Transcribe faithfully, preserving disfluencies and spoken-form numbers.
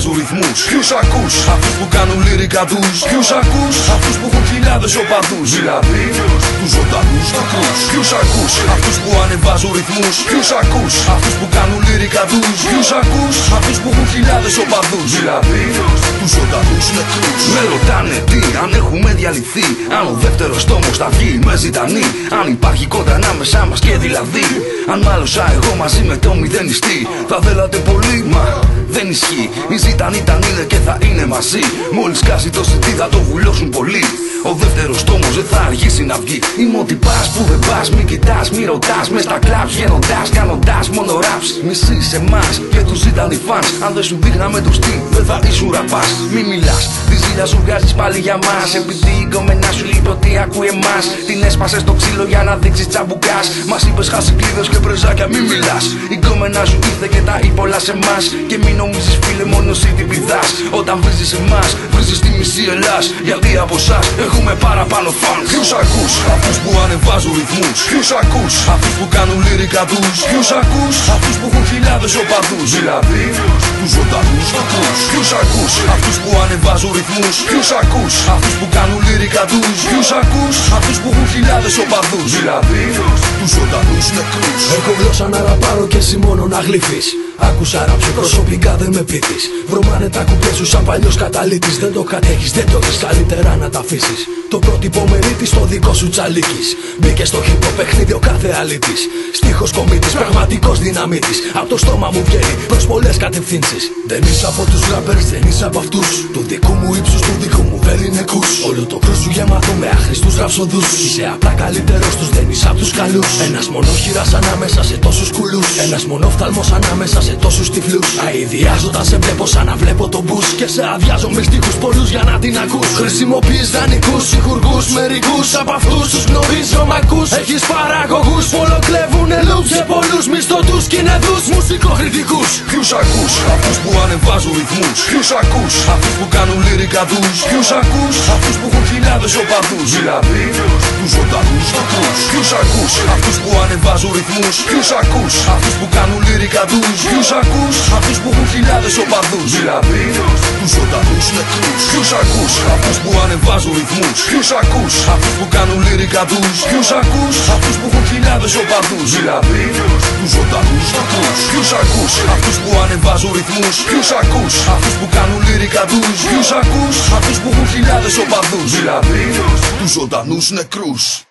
ανεβάζουν ρυθμούς. Ποιους ακούς? Αυτούς που κάνουν λύρικα τους. Ποιους ακούς? Αυτούς που έχουν χιλιάδες οπαδούς. Δηλαδή τους ζωντανούς νεκρούς. Ποιους ακούς? Αυτούς που ανεβάζουν ρυθμούς. Ποιους ακούς? Αυτούς που κάνουν λύρικα τους. Ποιους ακούς? Αυτούς που έχουν χιλιάδες οπαδούς. Δηλαδή τους ζωντανούς νεκρούς. Με ρωτάνε τι, αν έχουμε διαλυθεί, αν ο δεύτερος τόμος θα βγει με ζητανή, αν υπάρχει κόντρα ανάμεσά μας και δηλαδή, αν μάλωσα εγώ μαζί με το μηδενιστή. Θα θέλατε πολύ, μα δεν ισχύει. Η ζητανή ήταν, είναι και θα είναι μαζί. Μόλις κάσει το σιτί θα το βουλώσουν πολύ. Ο δεύτερος τόμος δεν θα αργήσει να βγει. Είμαι ότι πας που δεν πας, μη κοιτάς, μη ρωτάς. Μες στα κλαμπ βγαίνοντας, κάνοντας μόνο raps. Μισείς εμάς και τους ζητανοί φανς. Αν δεν σου δείχναμε το στυλ, δεν θα ήσουν ραπάς. Μη μιλάς, τη ζήλια σου βγάζεις πάλι για μας. Επειδή η κομμενά σου είπε ότι ακούει εμάς. Την έσπασες στο ξύλο για να δείξεις τσαμπουκάς. Μας είπες χάσει κλείδες και πρεζάκια, μη μιλάς. Η κομμενά σου ήρθε και τα είπε όλα σε εμάς. Και μην νομίζεις φίλε μόνο εσύ την πηδάς. Όταν βρίζεις εμάς, βρίζεις τη μισή Ελλάς. Γιατί από εσάς έχουμε παραπάνω φανς. Ποιους ακούς? Αυτούς που ανεβάζουν ρυθμούς. Ποιους ακούς? Αυτούς που κάνουν λύρικα τους. Ποιους ακούς? Αυτούς που έχουν χιλιάδες οπαδούς. Δηλαδή τους ζωντανούς νεκρούς. Ποιους ακούς? Αυτούς που ανεβάζουν ρυθμούς. Ποιους ακούς? Αυτούς που κάνουν λύρικα τους. Ποιους ακούς? Αυτούς που έχουν χιλιάδες οπαδούς. Δηλαδή τους ζωντανούς νεκρούς. Έχω γλώσσα να ραπάρω και εσύ μόνο να γλύφεις. Άκουσα ράψε προσωπικά δεν με πείθεις. Βρωμάνε τα κουμπιά σου σαν παλιός καταλήτης. Δεν το κατέχεις, δεν το έχεις, καλύτερα να τα αφήσεις. Το πρότυπο μερίτης στο δικό σου τσαλίκης. Μπήκε στο χυπό παιχνίδι ο κάθε αλήτης. Στίχος κομίτης, πραγματικός δυναμίτης. Απ' το στόμα μου βγαίνει προς πολλές κατευθύνσεις. Δεν είσαι από τους rappers, δεν είσαι από αυτούς. Του δικού μου ύψους, του δικού μου βεληνικούς. Όλο το κρούς σου γεμάτο με άχρηστους ραψοδούς. Είσαι απλά καλύτερος τους, δεν είσαι απ' τους καλούς. Ένας μονόχειρας ανάμεσα σε τόσους κουλούς. Ένας μονόφθαλμος ανάμεσα σε τόσους τυφλούς. Αηδιάζω όταν σε βλέπω σαν να βλέπω τον μπούς. Και σε αδειάζω με στίχους πολλούς για να την ακούς. Χρησιμοποιείς δανεικούς, συγχουργούς, μερικούς από αυτούς τους γνωρίζω μ' ακούς. Έχεις παραγωγούς που ολοκλεύουνε loops σε πολλούς μισθωτούς κινεδούς μουσικοκριτικούς. Ποιους ακούς? Αυτούς που ανεβάζουν ρυθμούς. Ποιους ακούς? Αυτούς που κάνουν λύρικα τους. Ποιους ακούς? Αυτούς που έχουν χιλιάδες οπαδούς. Δηλαδή τους ζωντανούς νεκρούς. Ποιους ακούς? Αυτούς που ανεβάζουν ρυθμούς. Ποιους ακούς? Αυτούς που κάνουν λύρικα τους. Ποιους ακούς? Αυτούς που έχουν χιλιάδες οπαδούς. Δηλαδή τους ζωντανούς νεκρούς. Ποιους ακούς? Αυτούς που ανεβάζουν ρυθμούς. Ποιους ακούς? Αυτούς που κάνουν λύρικα τους. Ποιους ακούς? Αυτούς που έχουν χιλιάδες οπαδούς. Δηλαδή τους ζωντανούς νεκρούς. Ποιους ακούς? Αυτούς που ανεβάζουν ρυθμούς. Ποιους ακούς? Αυτούς που κάνουν λύρικα τους. Ποιους ακούς? Αυτούς που έχουν χιλιάδες οπαδούς. Δηλαδή τους ζωντανούς νεκρούς.